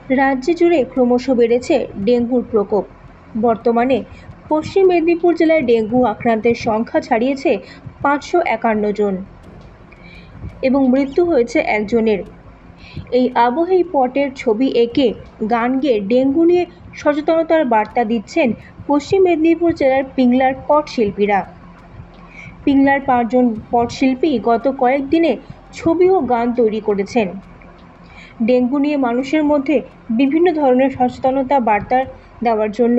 রাজ্য জুড়ে ক্রমশ বেড়েছে ডেঙ্গুর প্রকোপ। বর্তমানে পশ্চিম মেদিনীপুর জেলায় ডেঙ্গু আক্রান্তের সংখ্যা ছাড়িয়েছে 551 জন এবং মৃত্যু হয়েছে একজনের। এই আবহেই পটের ছবি এঁকে গান গেয়ে ডেঙ্গু নিয়ে সচেতনতার বার্তা দিচ্ছেন পশ্চিম মেদিনীপুর জেলার পিংলার পট শিল্পীরা। পিংলার 5 জন পট শিল্পী গত কয়েকদিনে ছবি ও গান তৈরি করেছেন ডেঙ্গু নিয়ে মানুষের মধ্যে বিভিন্ন ধরনের সচেতনতা বার্তা দেওয়ার জন্য।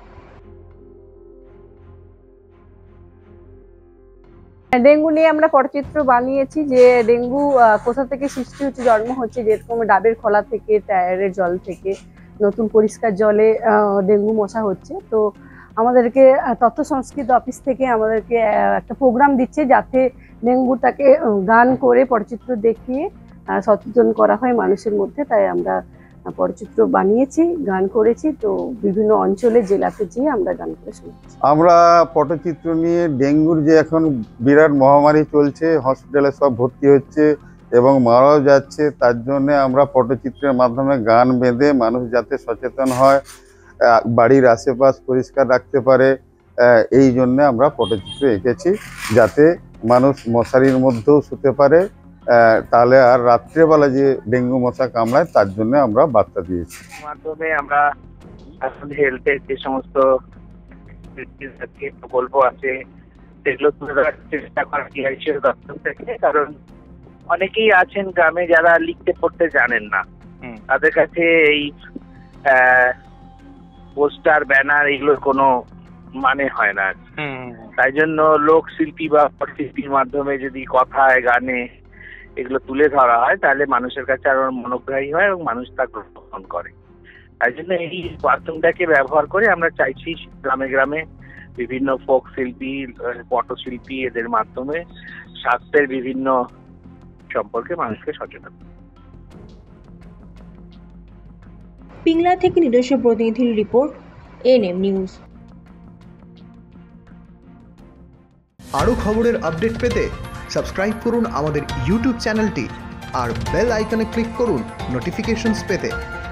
ডেঙ্গু নিয়ে আমরা পটচিত্র বানিয়েছি যে ডেঙ্গু কোথা থেকে সৃষ্টি হচ্ছে, জন্ম হচ্ছে, যেরকম ডাবের খোলা থেকে, টায়ারের জল থেকে, নতুন পরিষ্কার জলে ডেঙ্গু মশা হচ্ছে। তো আমাদেরকে তথ্য সংস্কৃতি অফিস থেকে আমাদেরকে একটা প্রোগ্রাম দিচ্ছে যাতে ডেঙ্গুটাকে গান করে পটচিত্র দেখিয়ে সচেতন করা হয় মানুষের মধ্যে। তাই আমরা পটচিত্র বানিয়েছি, গান করেছি। তো বিভিন্ন অঞ্চলে জেলাতে যেয়ে আমরা গান করে শুনছি। আমরা পটচিত্র নিয়ে ডেঙ্গুর যে এখন বিরাট মহামারী চলছে, হসপিটালে সব ভর্তি হচ্ছে এবং মারাও যাচ্ছে, তার জন্য আমরা পটচিত্রের মাধ্যমে গান বেঁধে মানুষ যাতে সচেতন হয়, বাড়ির আশেপাশ পরিষ্কার রাখতে পারে, এই জন্য আমরা পটচিত্র এঁকেছি যাতে মানুষ মশারির মধ্যেও শুতে পারে, তাহলে আর রাত্রেবেলা যে ডেঙ্গু মশা কামড়ায় তার জন্য আমরা বার্তা দিয়েছি। মাধ্যমে আমরা হেলথের যে সমস্ত প্রকল্প আছে সেগুলো তুলে ধরার চেষ্টা করা ডিআইসির দপ্তর থেকে। কারণ অনেকেই আছেন গ্রামে যারা লিখতে পড়তে জানেন না, তাদের কাছে এই পোস্টার ব্যানার এগুলোর কোনো মানে হয় না। তাই জন্য লোক শিল্পী বা শিল্পীর মাধ্যমে যদি কথায় গানে এগুলো তুলে ধরা হয় তাহলে মানুষের কাছে আরো মনোগ্রাহী হয় এবং মানুষ তা গ্রহণ করে। তাই জন্য এই মাধ্যমটাকে ব্যবহার করে আমরা চাইছি গ্রামে গ্রামে বিভিন্ন ফোক শিল্পী, পটশিল্পী এদের মাধ্যমে স্বাস্থ্যের বিভিন্ন সম্পর্কে মানুষকে সচেতন। পিংলা থেকে নিজস্ব প্রতিনিধির রিপোর্ট, এনএম নিউজ। আরও খবরের আপডেট পেতে সাবস্ক্রাইব করুন আমাদের ইউটিউব চ্যানেলটি আর বেল আইকনে ক্লিক করুন নোটিফিকেশনস পেতে।